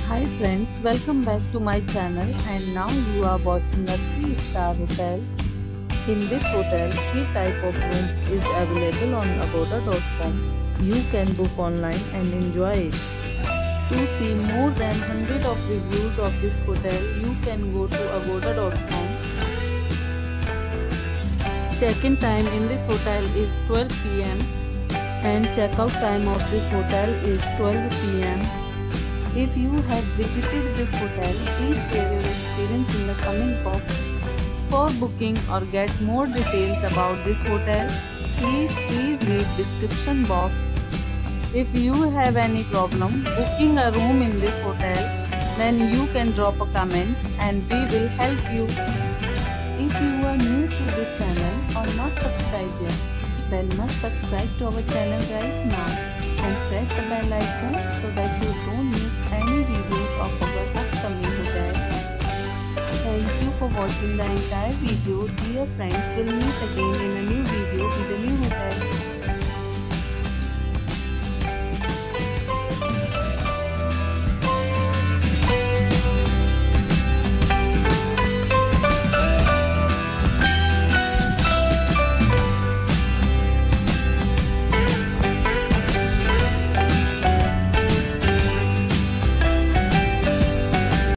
Hi friends, welcome back to my channel and now you are watching a 3-star hotel. In this hotel, 3 type of room is available on agoda.com. You can book online and enjoy it. To see more than 100 of reviews of this hotel, you can go to agoda.com. Check-in time in this hotel is 12 p.m. and check-out time of this hotel is 12 p.m. If you have visited this hotel, please share your experience in the comment box. For booking or get more details about this hotel, please read description box. If you have any problem booking a room in this hotel, then you can drop a comment and we will help you. If you are new to this channel or not subscribed yet, then must subscribe to our channel right now and press the bell icon so that you don't miss any videos of our upcoming hotel. Thank you for watching the entire video. Dear friends, we'll meet again in a new video with a new hotel.